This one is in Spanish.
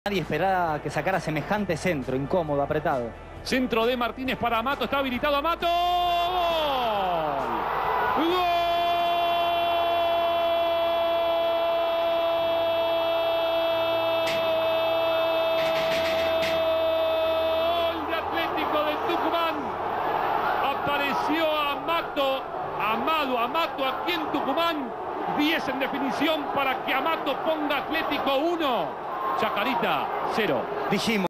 Nadie esperaba que sacara semejante centro, incómodo, apretado. Centro de Martínez para Amato, está habilitado Amato. ¡Gol! ¡Gol de Atlético de Tucumán! Apareció Amato aquí en Tucumán. 10 en definición para que Amato ponga Atlético 1. Chacarita 0. Dijimos.